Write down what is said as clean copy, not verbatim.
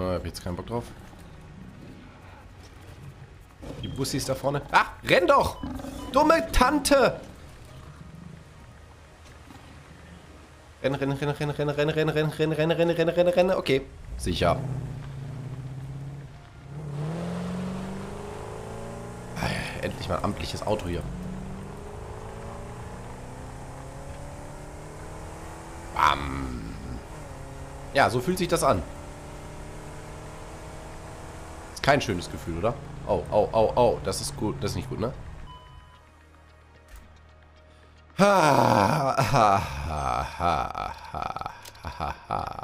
Hab jetzt keinen Bock drauf. Die Bussis da vorne. Ah, renn doch! Dumme Tante! Renne, renne, renne, renne, renne, renne, renne, renne, renne, renne, renne, renne, renne, renne. Okay, sicher. Endlich mal ein amtliches Auto hier. Bam. Ja, so fühlt sich das an. Ist kein schönes Gefühl, oder? Oh, oh, oh, oh. Das ist gut. Das ist nicht gut, ne? Ha, ha, ha, ha, ha, ha, ha.